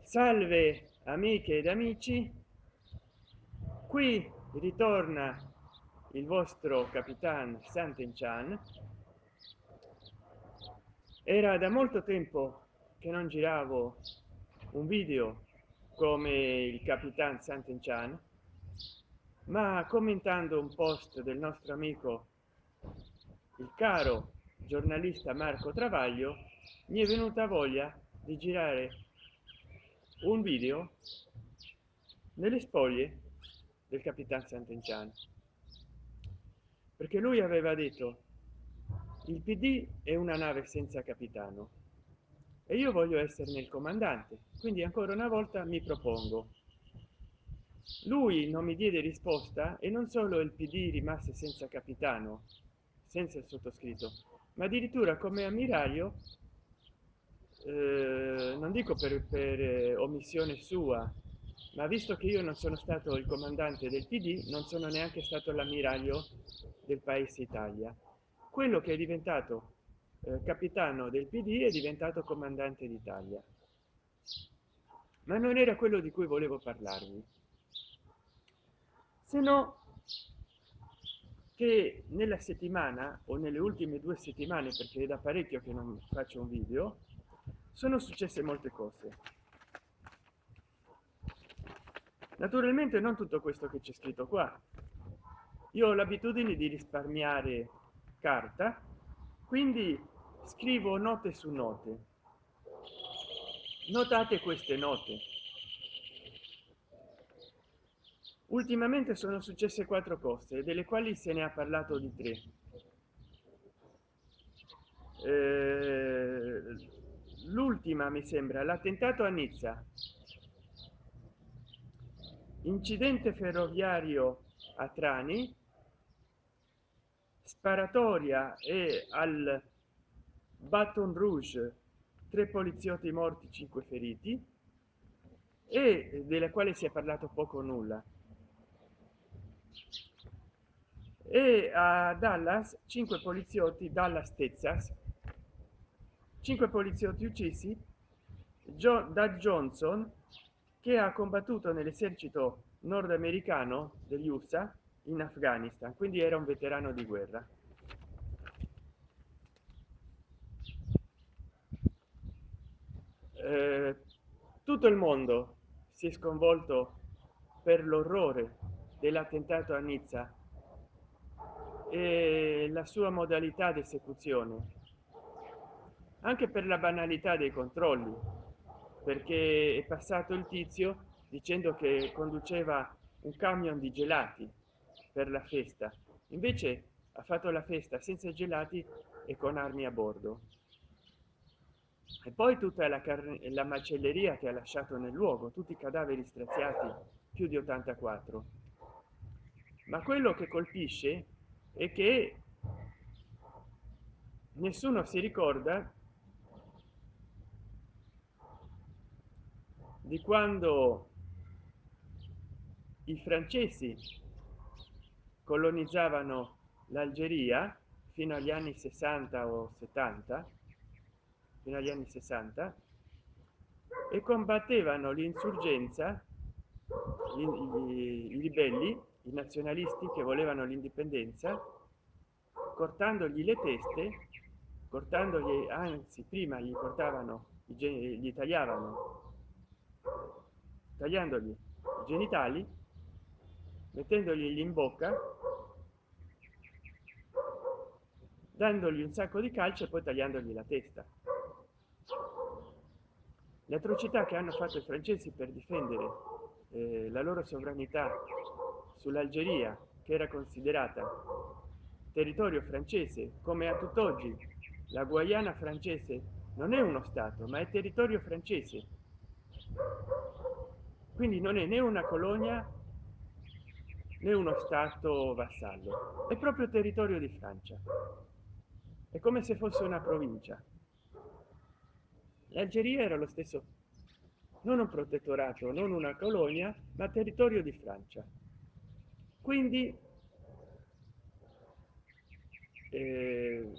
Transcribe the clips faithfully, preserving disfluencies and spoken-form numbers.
Salve amiche ed amici, qui ritorna il vostro capitan Sant'Enchan. Era da molto tempo che non giravo un video come il capitan Sant'Enchan, ma commentando un post del nostro amico il caro giornalista Marco Travaglio mi è venuta voglia di girare un video nelle spoglie del capitan Sant'Enchan, perché lui aveva detto il P D è una nave senza capitano e io voglio esserne il comandante, quindi ancora una volta mi propongo. Lui non mi diede risposta e non solo il P D rimase senza capitano, senza il sottoscritto, ma addirittura come ammiraglio, eh, non dico per, per eh, omissione sua, ma visto che io non sono stato il comandante del P D, non sono neanche stato l'ammiraglio del paese Italia. Quello che è diventato eh, capitano del P D è diventato comandante d'Italia, ma non era quello di cui volevo parlarvi, se no che nella settimana o nelle ultime due settimane, perché è da parecchio che non faccio un video, sono successe molte cose. Naturalmente non tutto questo che c'è scritto qua. Io ho l'abitudine di risparmiare carta, quindi scrivo note su note. Notate queste note. Ultimamente sono successe quattro cose, delle quali se ne ha parlato di tre. Eh, l'ultima mi sembra l'attentato a Nizza, incidente ferroviario a Trani, sparatoria e al Baton Rouge tre poliziotti morti, cinque feriti, e della quale si è parlato poco o nulla. E a Dallas cinque poliziotti, Dallas Texas, cinque poliziotti uccisi John, da Johnson, che ha combattuto nell'esercito nordamericano degli U S A in Afghanistan, quindi era un veterano di guerra. Eh, tutto il mondo si è sconvolto per l'orrore dell'attentato a Nizza e la sua modalità di esecuzione, anche per la banalità dei controlli, perché è passato il tizio dicendo che conduceva un camion di gelati per la festa, invece ha fatto la festa senza gelati e con armi a bordo. E poi tutta la, la macelleria che ha lasciato nel luogo, tutti i cadaveri straziati, più di ottantaquattro. Ma quello che colpisce è che nessuno si ricorda di quando i francesi colonizzavano l'Algeria fino agli anni sessanta o settanta, fino agli anni sessanta, e combattevano l'insurgenza, i, i, i ribelli, i nazionalisti che volevano l'indipendenza, cortandogli le teste, cortandogli, anzi prima gli cortavano, gli tagliavano, tagliandogli i genitali, mettendogli in bocca, dandogli un sacco di calci e poi tagliandogli la testa. Le atrocità che hanno fatto i francesi per difendere eh, la loro sovranità sull'Algeria, che era considerata territorio francese, come a tutt'oggi la Guayana francese non è uno stato ma è territorio francese, quindi non è né una colonia né uno stato vassallo, è proprio territorio di Francia, è come se fosse una provincia. L'Algeria era lo stesso, non un protettorato, non una colonia, ma territorio di Francia. Quindi eh,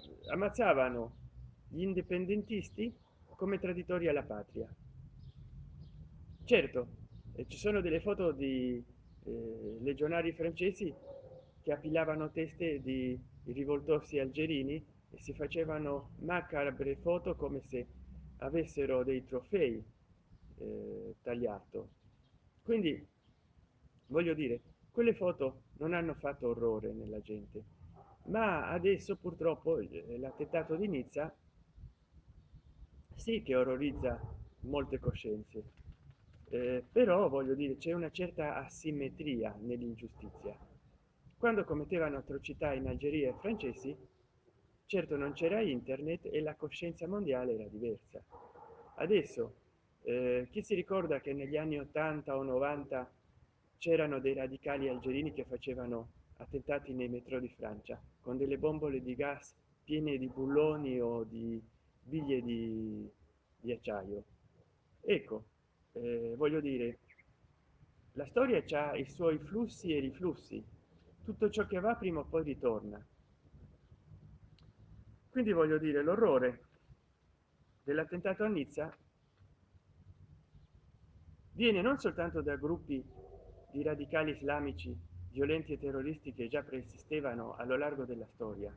ammazzavano gli indipendentisti come traditori alla patria. Certo, eh, ci sono delle foto di eh, legionari francesi che appilavano teste di rivoltossi algerini e si facevano macabre foto come se avessero dei trofei eh, tagliato. Quindi voglio dire, quelle foto non hanno fatto orrore nella gente, ma adesso purtroppo eh, l'attentato di Nizza sì che orrorizza molte coscienze, eh, però voglio dire c'è una certa asimmetria nell'ingiustizia. Quando commettevano atrocità in Algeria e francesi, certo non c'era internet e la coscienza mondiale era diversa. Adesso eh, chi si ricorda che negli anni ottanta o novanta c'erano dei radicali algerini che facevano attentati nei metro di Francia con delle bombole di gas piene di bulloni o di biglie di, di acciaio? Ecco, eh, voglio dire, la storia ha i suoi flussi e riflussi, tutto ciò che va prima o poi ritorna. Quindi voglio dire, l'orrore dell'attentato a Nizza viene non soltanto da gruppi di radicali islamici violenti e terroristi che già preesistevano a lo largo della storia,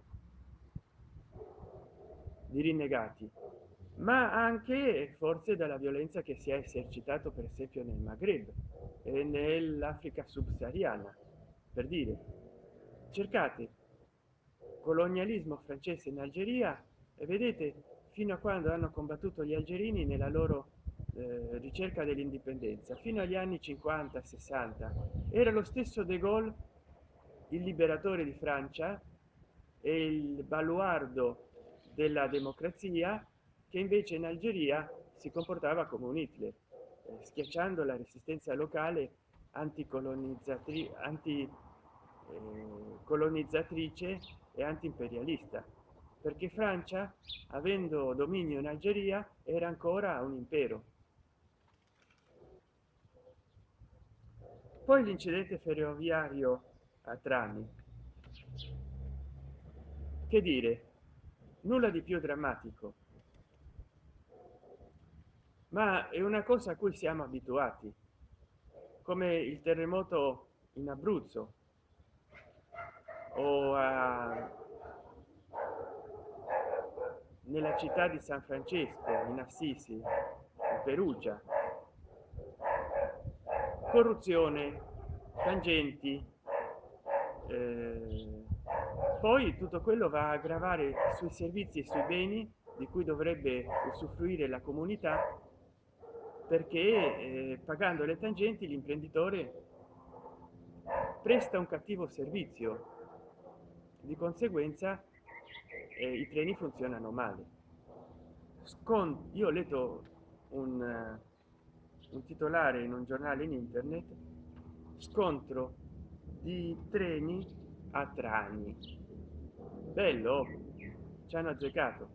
di rinnegati, ma anche forse dalla violenza che si è esercitato per esempio nel Maghreb e nell'Africa subsahariana. Per dire, cercate colonialismo francese in Algeria e vedete fino a quando hanno combattuto gli algerini nella loro eh, ricerca dell'indipendenza, fino agli anni cinquanta sessanta era lo stesso De Gaulle, il liberatore di Francia e il baluardo della democrazia, che invece in Algeria si comportava come un Hitler, eh, schiacciando la resistenza locale anticolonizzatrice anti, eh, colonizzatrice e antiimperialista, perché Francia, avendo dominio in Algeria, era ancora un impero. Poi l'incidente ferroviario a Trani, che dire, nulla di più drammatico, ma è una cosa a cui siamo abituati, come il terremoto in Abruzzo o a, nella città di San Francesco, in Assisi, in Perugia. Corruzione, tangenti, eh, poi tutto quello va a gravare sui servizi e sui beni di cui dovrebbe usufruire la comunità, perché eh, pagando le tangenti l'imprenditore presta un cattivo servizio, di conseguenza eh, i treni funzionano male. Scon io ho letto un, uh, un titolare in un giornale in internet: scontro di treni a Trani. Bello, ci hanno azzeccato.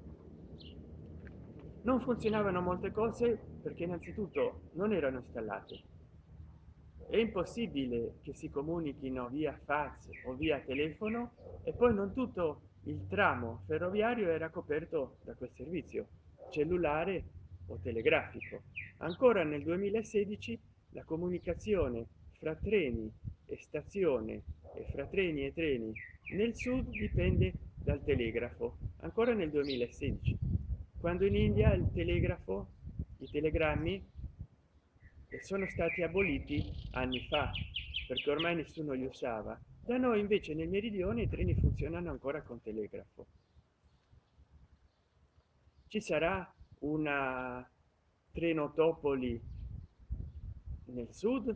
Non funzionavano molte cose perché innanzitutto non erano installate. È impossibile che si comunichino via fax o via telefono e poi non tutto il tramo ferroviario era coperto da quel servizio cellulare o telegrafico. Ancora nel duemilasedici la comunicazione fra treni e stazione e fra treni e treni nel sud dipende dal telegrafo, ancora nel duemilasedici, quando in India il telegrafo, i telegrammi sono stati aboliti anni fa perché ormai nessuno li usava. Da noi invece nel meridione i treni funzionano ancora con telegrafo. Ci sarà una Trenotopoli nel sud?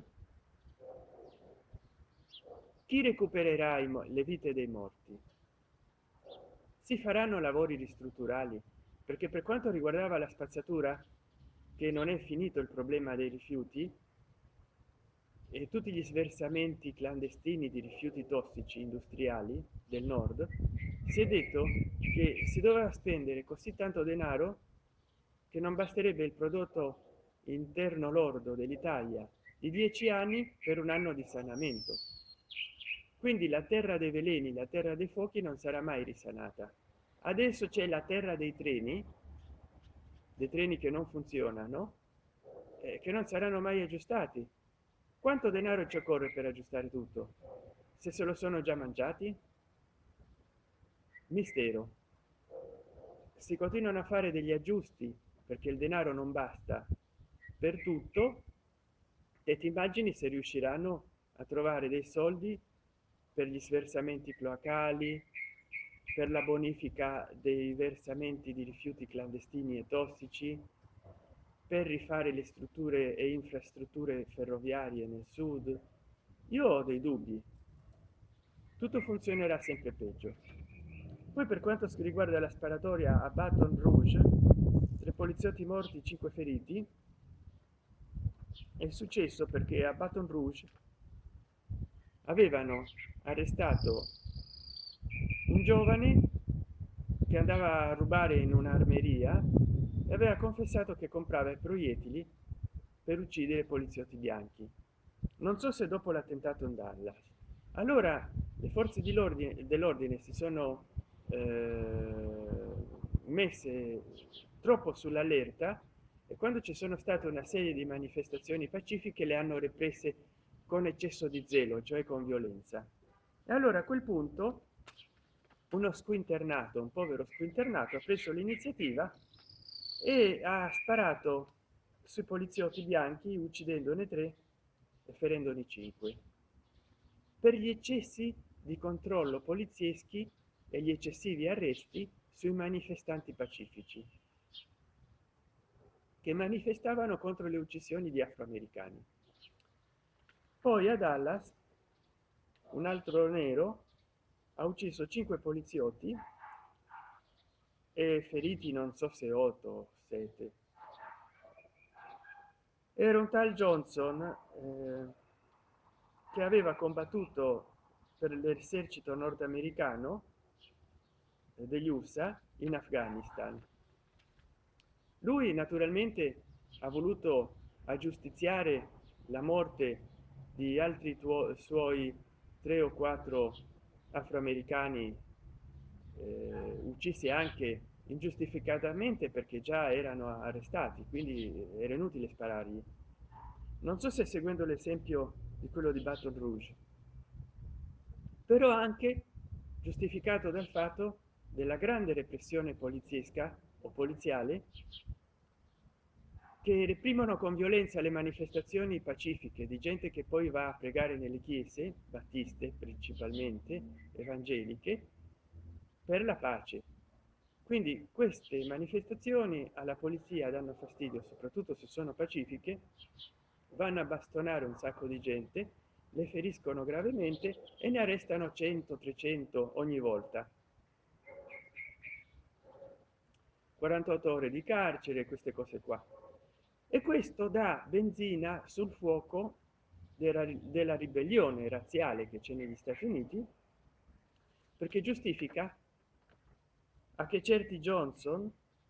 Chi recupererà le vite dei morti? Si faranno lavori ristrutturali, perché per quanto riguardava la spazzatura, che non è finito il problema dei rifiuti e tutti gli sversamenti clandestini di rifiuti tossici industriali del nord, si è detto che si doveva spendere così tanto denaro che non basterebbe il prodotto interno lordo dell'Italia di dieci anni per un anno di sanamento. Quindi la terra dei veleni, la terra dei fuochi non sarà mai risanata. Adesso c'è la terra dei treni, dei treni che non funzionano, eh, che non saranno mai aggiustati. Quanto denaro ci occorre per aggiustare tutto, se se lo sono già mangiati? Mistero. Si continuano a fare degli aggiusti perché il denaro non basta per tutto, e ti immagini se riusciranno a trovare dei soldi per gli sversamenti cloacali, per la bonifica dei versamenti di rifiuti clandestini e tossici, per rifare le strutture e infrastrutture ferroviarie nel sud. Io ho dei dubbi, tutto funzionerà sempre peggio. Poi, per quanto si riguarda la sparatoria a Baton Rouge, tre poliziotti morti, cinque feriti, è successo perché a Baton Rouge avevano arrestato un giovane che andava a rubare in un'armeria e aveva confessato che comprava i proiettili per uccidere poliziotti bianchi. Non so se dopo l'attentato in Dallas. Allora le forze dell'ordine dell'ordine si sono eh, messe troppo sull'allerta, e quando ci sono state una serie di manifestazioni pacifiche le hanno represse con eccesso di zelo, cioè con violenza. E allora a quel punto uno squinternato, un povero squinternato, ha preso l'iniziativa e ha sparato sui poliziotti bianchi, uccidendone tre e ferendone cinque, per gli eccessi di controllo polizieschi e gli eccessivi arresti sui manifestanti pacifici che manifestavano contro le uccisioni di afroamericani. Poi a Dallas un altro nero ha ucciso cinque poliziotti e feriti non so se otto o sette. Era un tal Johnson eh, che aveva combattuto per l'esercito nordamericano eh, degli U S A in Afghanistan. Lui naturalmente ha voluto aggiustiziare la morte di altri suoi tre o quattro afroamericani eh, uccisi anche ingiustificatamente perché già erano arrestati, quindi era inutile sparargli. Non so se seguendo l'esempio di quello di Baton Rouge, però anche giustificato dal fatto della grande repressione poliziesca o poliziale che reprimono con violenza le manifestazioni pacifiche di gente che poi va a pregare nelle chiese battiste, principalmente evangeliche, per la pace. Quindi queste manifestazioni alla polizia danno fastidio, soprattutto se sono pacifiche, vanno a bastonare un sacco di gente, le feriscono gravemente e ne arrestano cento trecento ogni volta. quarantotto ore di carcere, queste cose qua, e questo dà benzina sul fuoco della, della ribellione razziale che c'è negli Stati Uniti, perché giustifica a che certi Johnson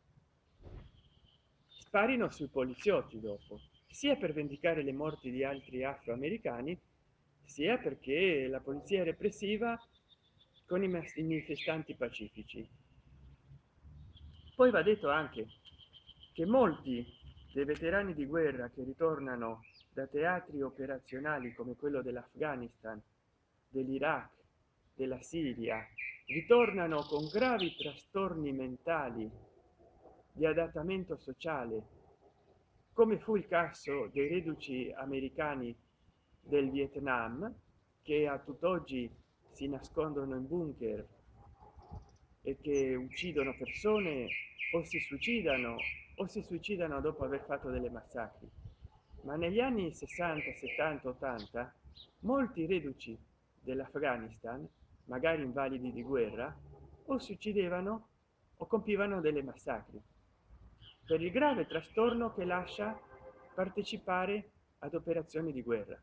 sparino sui poliziotti dopo, sia per vendicare le morti di altri afroamericani, sia perché la polizia è repressiva con i manifestanti pacifici. Poi va detto anche che molti dei veterani di guerra che ritornano da teatri operazionali come quello dell'Afghanistan, dell'Iraq, della Siria, ritornano con gravi trastorni mentali di adattamento sociale, come fu il caso dei reduci americani del Vietnam, che a tutt'oggi si nascondono in bunker e che uccidono persone o si suicidano o si suicidano dopo aver fatto delle massacri. Ma negli anni sessanta, settanta, ottanta molti reduci dell'Afghanistan, magari invalidi di guerra, o si uccidevano o compivano delle massacri per il grave trastorno che lascia partecipare ad operazioni di guerra,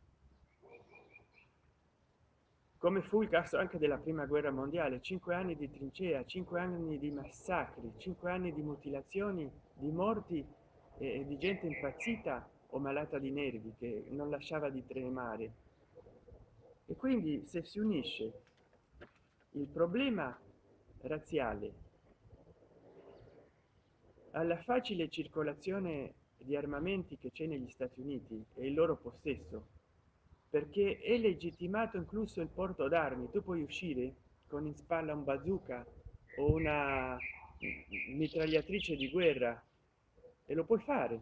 come fu il caso anche della prima guerra mondiale. Cinque anni di trincea, cinque anni di massacri, cinque anni di mutilazioni, di morti e di gente impazzita o malata di nervi che non lasciava di tremare. E quindi se si unisce il problema razziale alla facile circolazione di armamenti che c'è negli Stati Uniti e il loro possesso, perché è legittimato incluso il porto d'armi. Tu puoi uscire con in spalla un bazooka o una mitragliatrice di guerra e lo puoi fare.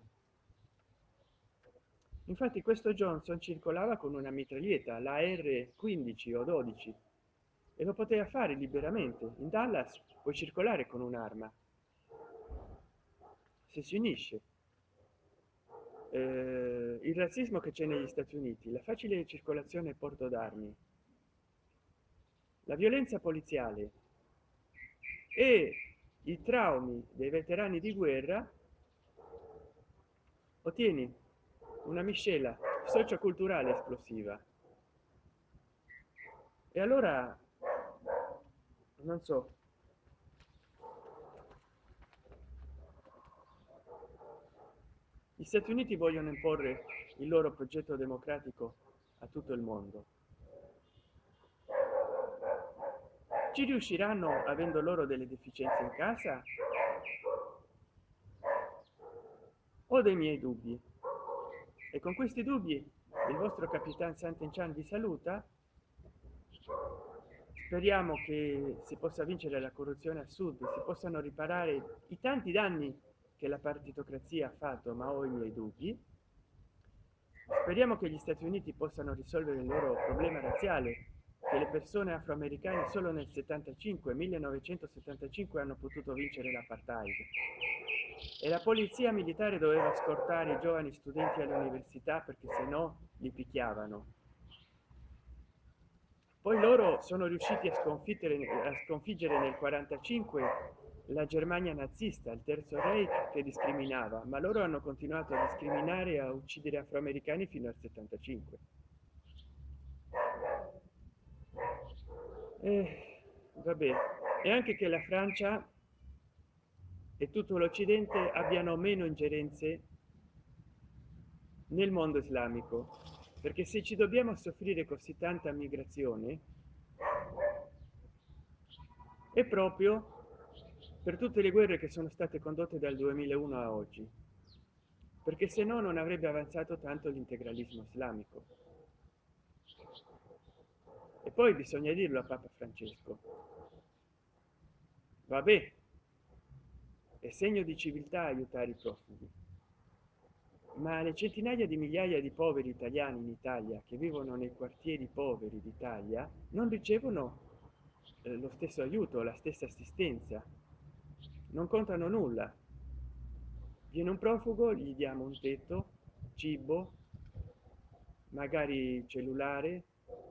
Infatti questo Johnson circolava con una mitraglietta, la R quindici o dodici, e lo poteva fare liberamente. In Dallas puoi circolare con un'arma se si unisce. Eh, il razzismo che c'è negli Stati Uniti, la facile circolazione e porto d'armi, la violenza poliziale e i traumi dei veterani di guerra, ottieni una miscela socioculturale esplosiva. E allora non so, gli Stati Uniti vogliono imporre il loro progetto democratico a tutto il mondo. Ci riusciranno avendo loro delle deficienze in casa? Ho dei miei dubbi, e con questi dubbi il vostro Capitan Sant'Enchan vi saluta. Speriamo che si possa vincere la corruzione al sud, si possano riparare i tanti danni che la partitocrazia ha fatto, ma ho i miei dubbi. Speriamo che gli Stati Uniti possano risolvere il loro problema razziale, che le persone afroamericane solo nel settantacinque millenovecentosettantacinque hanno potuto vincere l'apartheid, e la polizia militare doveva scortare i giovani studenti all'università perché se no li picchiavano. Poi loro sono riusciti a sconfiggere, a sconfiggere nel quarantacinque la Germania nazista, il Terzo Reich, che discriminava, ma loro hanno continuato a discriminare e a uccidere afroamericani fino al settantacinque. Eh, vabbè, e anche che la Francia e tutto l'Occidente abbiano meno ingerenze nel mondo islamico, perché se ci dobbiamo soffrire così tanta migrazione è proprio per tutte le guerre che sono state condotte dal duemilauno a oggi, perché se no non avrebbe avanzato tanto l'integralismo islamico. E poi bisogna dirlo a Papa Francesco, vabbè, è segno di civiltà aiutare i profughi, ma le centinaia di migliaia di poveri italiani in Italia che vivono nei quartieri poveri d'Italia non ricevono eh, lo stesso aiuto, la stessa assistenza, non contano nulla. Viene un profugo, gli diamo un tetto, cibo, magari cellulare,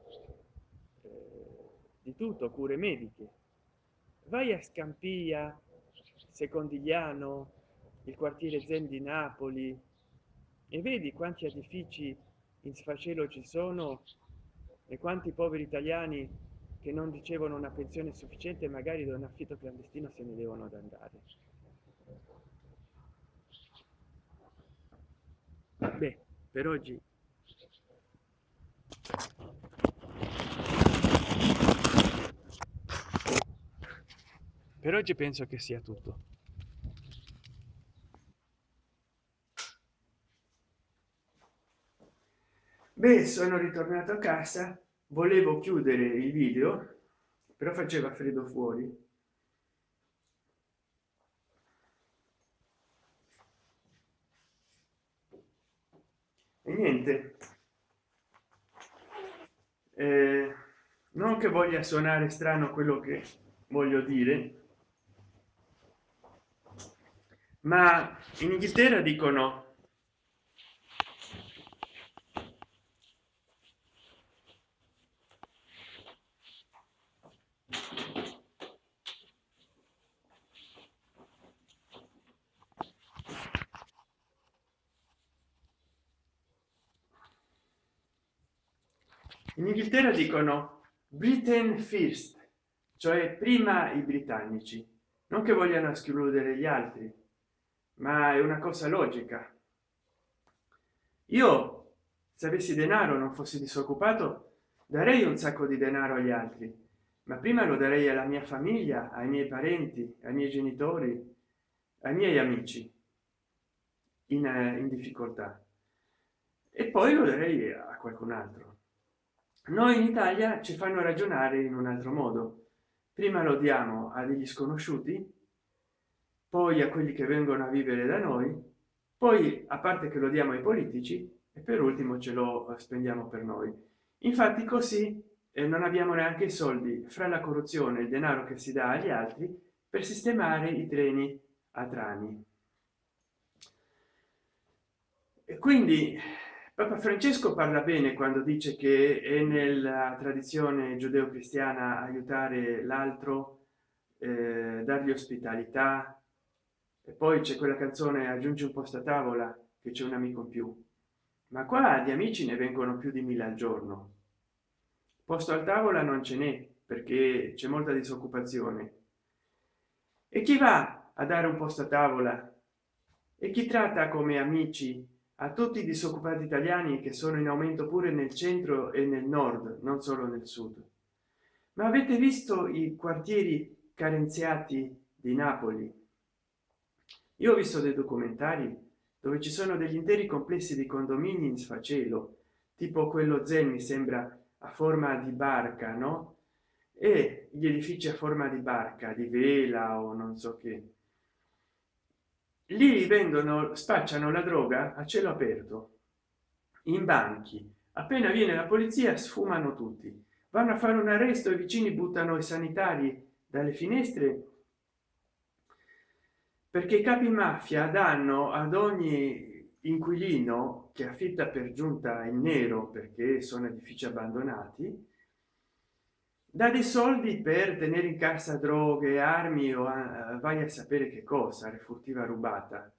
eh, di tutto, cure mediche. Vai a Scampia, Secondigliano, il quartiere Zen di Napoli, e vedi quanti edifici in sfacelo ci sono e quanti poveri italiani che non ricevono una pensione sufficiente, magari da un affitto clandestino se ne devono ad andare. Beh, per oggi per oggi penso che sia tutto. Beh, sono ritornato a casa, volevo chiudere il video, però faceva freddo fuori. E niente, eh, non che voglia suonare strano quello che voglio dire, ma in Inghilterra dicono in Inghilterra dicono Britain first, cioè prima i britannici, non che vogliano escludere gli altri, ma è una cosa logica. Io, se avessi denaro, non fossi disoccupato, darei un sacco di denaro agli altri, ma prima lo darei alla mia famiglia, ai miei parenti, ai miei genitori, ai miei amici. in, eh, in difficoltà, e poi lo darei a qualcun altro. Noi in Italia ci fanno ragionare in un altro modo: prima lo diamo a degli sconosciuti, poi a quelli che vengono a vivere da noi, poi a parte che lo diamo ai politici, e per ultimo ce lo spendiamo per noi. Infatti così eh, non abbiamo neanche i soldi, fra la corruzione e il denaro che si dà agli altri, per sistemare i treni a Trani. E quindi Papa Francesco parla bene quando dice che è nella tradizione giudeo-cristiana aiutare l'altro, eh, dargli ospitalità. E poi c'è quella canzone "Aggiungi un posto a tavola che c'è un amico in più", ma qua di amici ne vengono più di mille al giorno. Posto a tavola non ce n'è, perché c'è molta disoccupazione, e chi va a dare un posto a tavola e chi tratta come amici a tutti i disoccupati italiani, che sono in aumento pure nel centro e nel nord, non solo nel sud. Ma avete visto i quartieri carenziati di Napoli? Io ho visto dei documentari dove ci sono degli interi complessi di condomini in sfacelo, tipo quello Zen, mi sembra, a forma di barca, no? E gli edifici a forma di barca, di vela o non so che. Lì vendono, spacciano la droga a cielo aperto, in banchi. Appena viene la polizia sfumano tutti, vanno a fare un arresto, i vicini buttano i sanitari dalle finestre, perché i capi mafia danno ad ogni inquilino che affitta per giunta in nero, perché sono edifici abbandonati, dà dei soldi per tenere in cassa droghe, armi o a, vai a sapere che cosa, refurtiva rubata.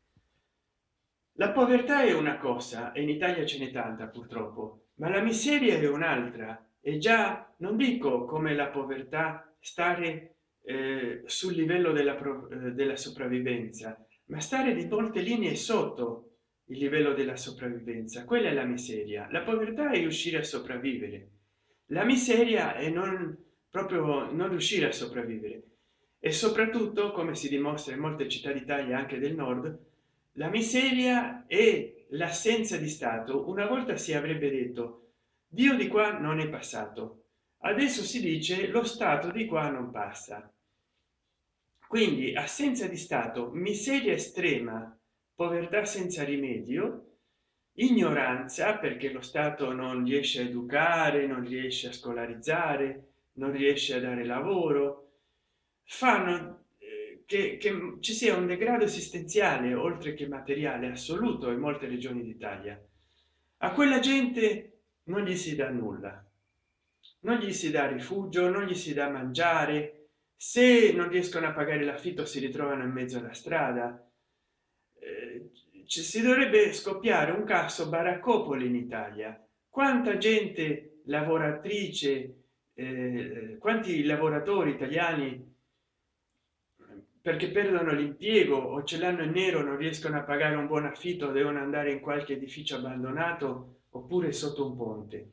La povertà è una cosa, e in Italia ce n'è tanta purtroppo, ma la miseria è un'altra. E già non dico come la povertà stare eh, sul livello della, eh, della sopravvivenza, ma stare di molte linee sotto il livello della sopravvivenza. Quella è la miseria. La povertà è riuscire a sopravvivere, la miseria è non proprio non riuscire a sopravvivere. E soprattutto, come si dimostra in molte città d'Italia, anche del nord, la miseria è l'assenza di stato. Una volta si avrebbe detto Dio di qua non è passato, adesso si dice lo stato di qua non passa. Quindi assenza di stato, miseria estrema, povertà senza rimedio, ignoranza, perché lo stato non riesce a educare, non riesce a scolarizzare, non riesce a dare lavoro, fanno eh, che, che ci sia un degrado esistenziale oltre che materiale assoluto in molte regioni d'Italia. A quella gente non gli si dà nulla, non gli si dà rifugio, non gli si dà mangiare. Se non riescono a pagare l'affitto si ritrovano in mezzo alla strada. eh, ci si dovrebbe scoppiare un caso baraccopoli in Italia. Quanta gente lavoratrice, eh, quanti lavoratori italiani, perché perdono l'impiego o ce l'hanno in nero, non riescono a pagare un buon affitto, devono andare in qualche edificio abbandonato oppure sotto un ponte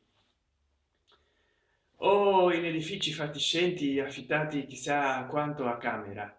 o in edifici fatiscenti affittati chissà quanto a camera.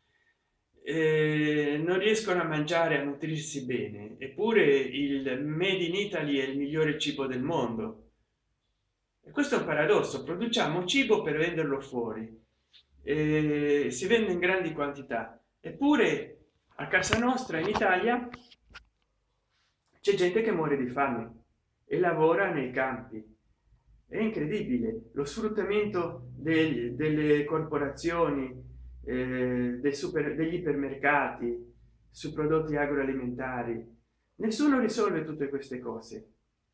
Eh, non riescono a mangiare, a nutrirsi bene, eppure il made in Italy è il migliore cibo del mondo. E questo è un paradosso: produciamo cibo per venderlo fuori, eh, si vende in grandi quantità, eppure a casa nostra in Italia c'è gente che muore di fame e lavora nei campi. È incredibile lo sfruttamento degli, delle corporazioni, eh, dei super, degli ipermercati su prodotti agroalimentari. Nessuno risolve tutte queste cose.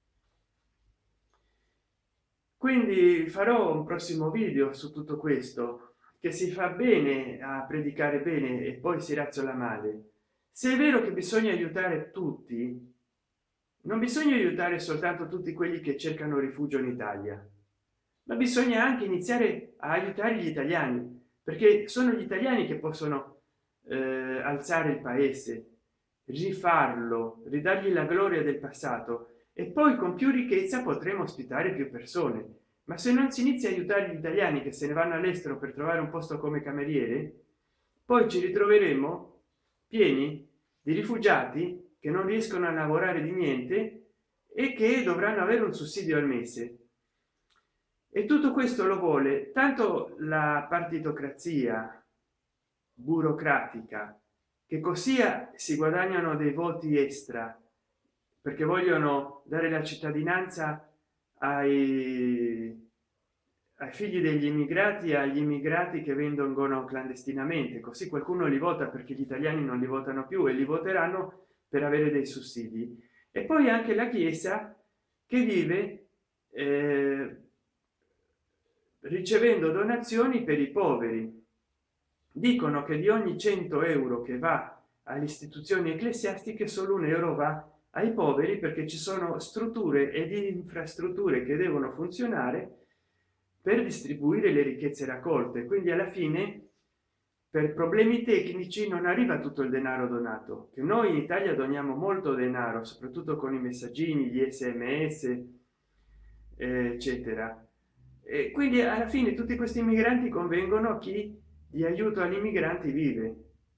Quindi farò un prossimo video su tutto questo, che si fa bene a predicare bene e poi si razzola male. Se è vero che bisogna aiutare tutti, non bisogna aiutare soltanto tutti quelli che cercano rifugio in Italia, ma bisogna anche iniziare a aiutare gli italiani, perché sono gli italiani che possono eh, alzare il paese, rifarlo, ridargli la gloria del passato, e poi con più ricchezza potremo ospitare più persone. Ma se non si inizia a aiutare gli italiani che se ne vanno all'estero per trovare un posto come cameriere, poi ci ritroveremo pieni di rifugiati che non riescono a lavorare di niente e che dovranno avere un sussidio al mese. E tutto questo lo vuole tanto la partitocrazia burocratica, che così si guadagnano dei voti extra perché vogliono dare la cittadinanza ai, ai figli degli immigrati e agli immigrati che vengono clandestinamente, così qualcuno li vota perché gli italiani non li votano più e li voteranno per avere dei sussidi. E poi anche la chiesa che vive eh, ricevendo donazioni per i poveri. Dicono che di ogni cento euro che va alle istituzioni ecclesiastiche solo un euro va ai poveri, perché ci sono strutture ed infrastrutture che devono funzionare per distribuire le ricchezze raccolte. Quindi alla fine, per problemi tecnici, non arriva tutto il denaro donato, che noi in Italia doniamo molto denaro, soprattutto con i messaggini, gli sms eccetera. E quindi alla fine tutti questi migranti convengono a chi di aiuto agli immigranti vive.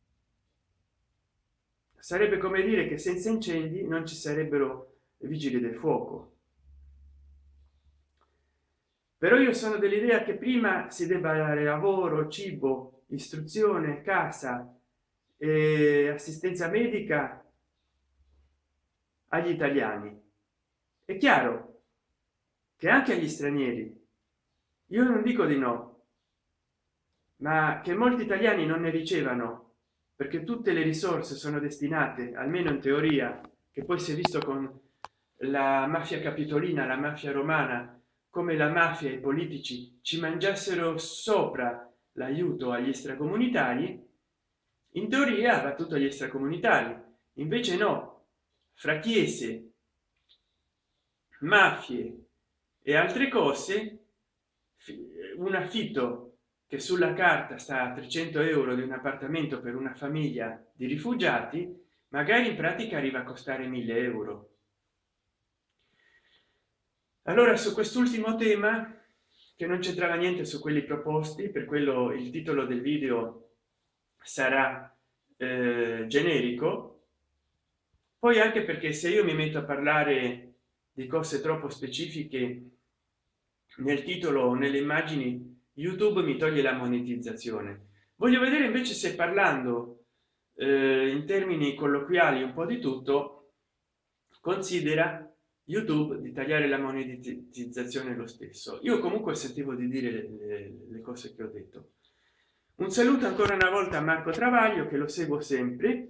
Sarebbe come dire che senza incendi non ci sarebbero vigili del fuoco. Però io sono dell'idea che prima si debba dare lavoro, cibo, istruzione, casa e assistenza medica agli italiani. È chiaro che anche agli stranieri. Io non dico di no, ma che molti italiani non ne ricevano perché tutte le risorse sono destinate, almeno in teoria, che poi si è visto con la mafia capitolina, la mafia romana, come la mafia e i politici ci mangiassero sopra l'aiuto agli extracomunitari. In teoria va tutto agli extracomunitari, invece no, fra chiese, mafie e altre cose, un affitto che sulla carta sta a trecento euro di un appartamento per una famiglia di rifugiati, magari in pratica arriva a costare mille euro. Allora, su quest'ultimo tema, che non c'entrava niente su quelli proposti, per quello il titolo del video sarà eh, generico, poi anche perché se io mi metto a parlare di cose troppo specifiche nel titolo o nelle immagini, YouTube mi toglie la monetizzazione. Voglio vedere invece se, parlando eh, in termini colloquiali un po' di tutto, considera YouTube di tagliare la monetizzazione lo stesso. Io comunque sentivo di dire le, le, le cose che ho detto. Un saluto ancora una volta a Marco Travaglio, che lo seguo sempre.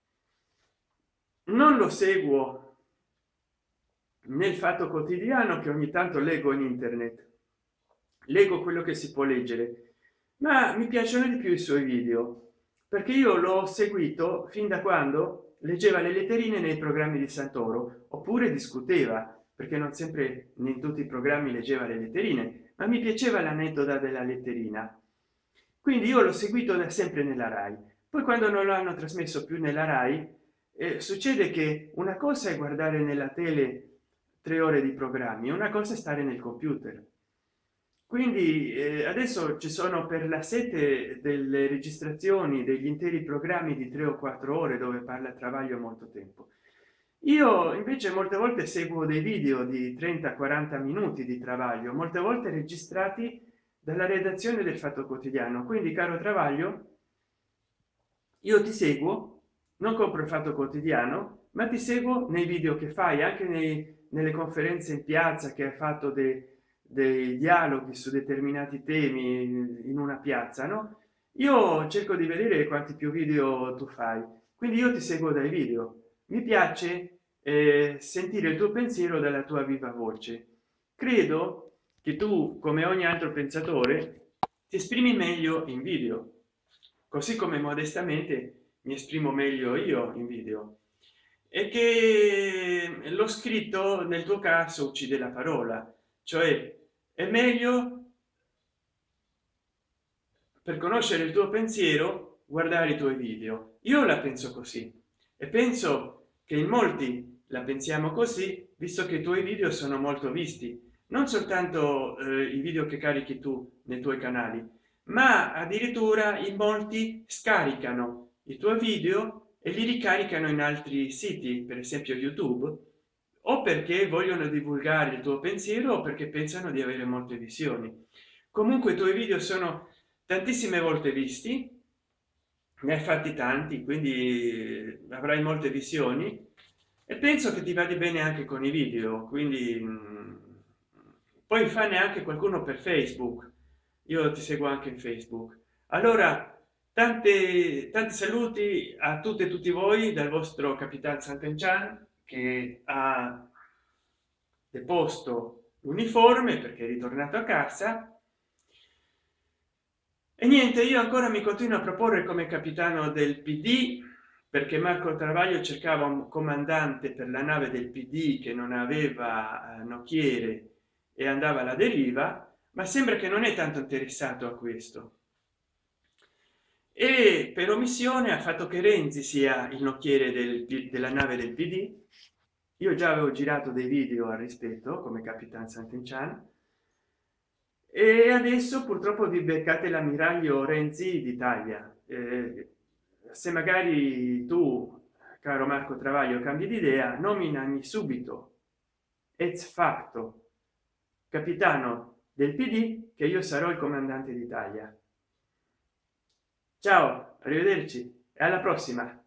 Non lo seguo nel Fatto Quotidiano, che ogni tanto leggo in internet, leggo quello che si può leggere, ma mi piacciono di più i suoi video, perché io l'ho seguito fin da quando leggeva le letterine nei programmi di Santoro, oppure discuteva, perché non sempre in tutti i programmi leggeva le letterine, ma mi piaceva l'aneddoto della letterina. Quindi io l'ho seguito da sempre nella Rai. Poi quando non lo hanno trasmesso più nella Rai, eh, succede che una cosa è guardare nella tele tre ore di programmi, una cosa è stare nel computer. Quindi eh, adesso ci sono per la sete delle registrazioni degli interi programmi di tre o quattro ore dove parla Travaglio molto tempo. Io invece molte volte seguo dei video di trenta quaranta minuti di Travaglio, molte volte registrati dalla redazione del Fatto Quotidiano. Quindi, caro Travaglio, io ti seguo, non compro il Fatto Quotidiano, ma ti seguo nei video che fai, anche nei, nelle conferenze in piazza che hai fatto dei, dei dialoghi su determinati temi in una piazza, no? Io cerco di vedere quanti più video tu fai, quindi io ti seguo dai video. Mi piace eh, sentire il tuo pensiero dalla tua viva voce. Credo che tu, come ogni altro pensatore, ti esprimi meglio in video, così come modestamente mi esprimo meglio io in video, e che lo scritto nel tuo caso uccide la parola, cioè è meglio, per conoscere il tuo pensiero, guardare i tuoi video. Io la penso così e penso che in molti la pensiamo così, visto che i tuoi video sono molto visti, non soltanto eh, i video che carichi tu nei tuoi canali, ma addirittura in molti scaricano i tuoi video e li ricaricano in altri siti, per esempio YouTube, o perché vogliono divulgare il tuo pensiero o perché pensano di avere molte visioni. Comunque i tuoi video sono tantissime volte visti, ne hai fatti tanti, quindi avrai molte visioni e penso che ti vada bene anche con i video, quindi mh, poi fanne anche qualcuno per Facebook. Io ti seguo anche in Facebook. Allora, tante tanti saluti a tutte e tutti voi dal vostro Capitan Sant'Enchan, che ha deposto l'uniforme perché è ritornato a casa. E niente, io ancora mi continuo a proporre come capitano del P D, perché Marco Travaglio cercava un comandante per la nave del P D che non aveva eh, nocchiere e andava alla deriva, ma sembra che non è tanto interessato a questo, e per omissione ha fatto che Renzi sia il nocchiere del, della nave del P D. Io già avevo girato dei video al rispetto come Capitan Sant'Enchan, e adesso purtroppo vi beccate l'ammiraglio Renzi d'Italia. Eh, se magari tu, caro Marco Travaglio, cambi d'idea, nominami subito ex facto capitano del P D, che io sarò il comandante d'Italia. Ciao, arrivederci e alla prossima.